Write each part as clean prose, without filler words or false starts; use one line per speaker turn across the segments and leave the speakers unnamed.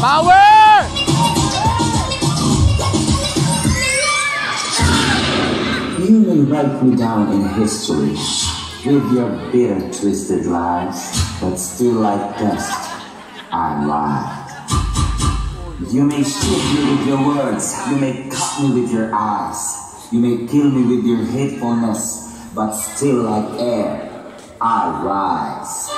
Power!
You may write me down in history with your bitter, twisted lies, but still like dust, I'm live. You may shoot me with your words, you may cut me with your eyes, you may kill me with your hatefulness, but still like air, I rise.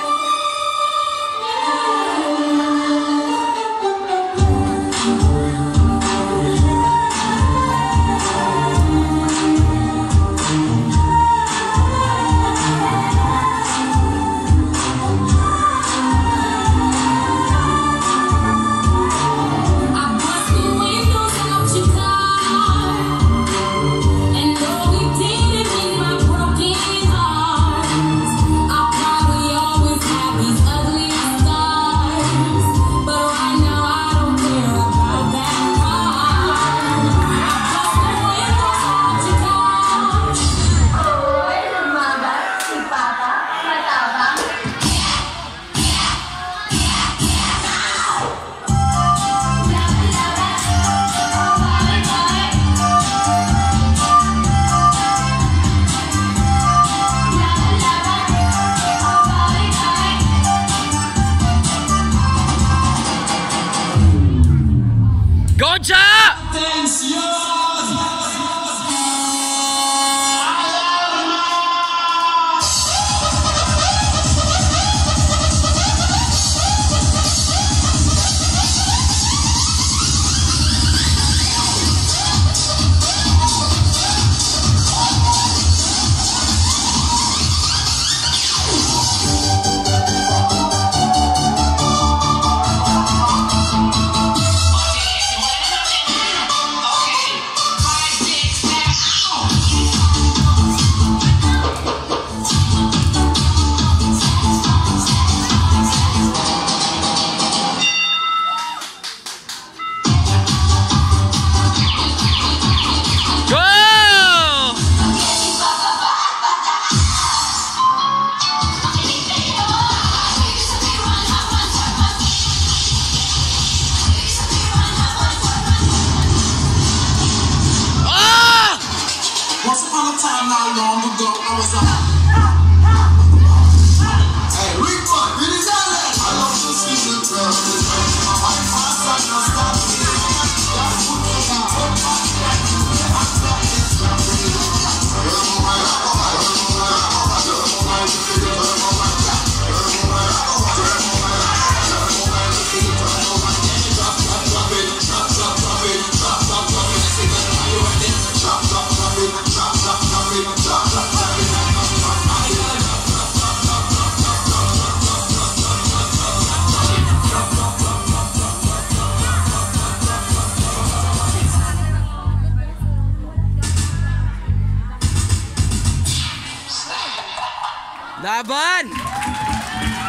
Gocha!
Once upon a time, not long ago, I was a hey, Rico, it is Alex. I love to see the girl. My past and not stop me. That's what you
Laban!